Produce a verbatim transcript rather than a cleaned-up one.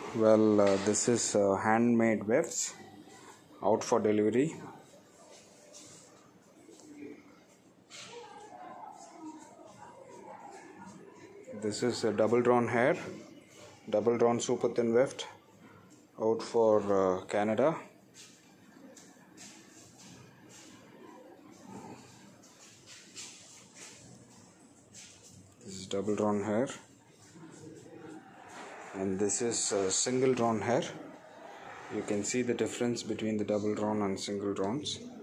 Well, uh, this is uh, handmade Wefts out for delivery. This is a double drawn hair, double drawn super thin weft out for uh, Canada. This is double drawn hair, and this is uh, single drawn hair. You can see the difference between the double drawn and single drawns.